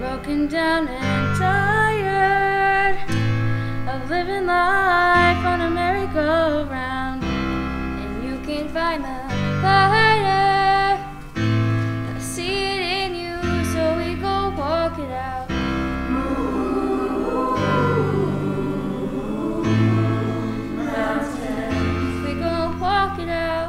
broken down and tired of living life on a merry-go-round, and you can find the fire. I see it in you, so we go walk it out. Mountains, we go walk it out.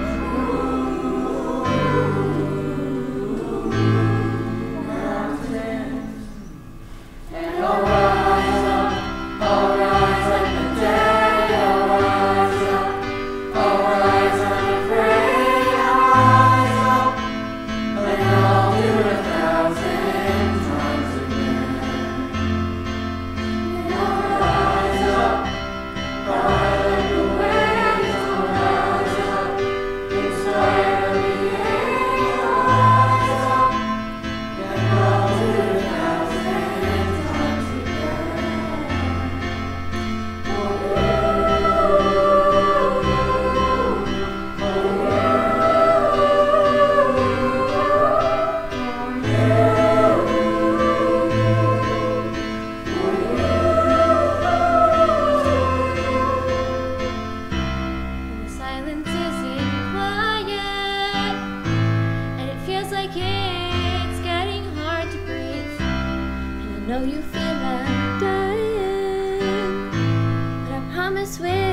It's getting hard to breathe, and I know you feel like dying, but I promise we'll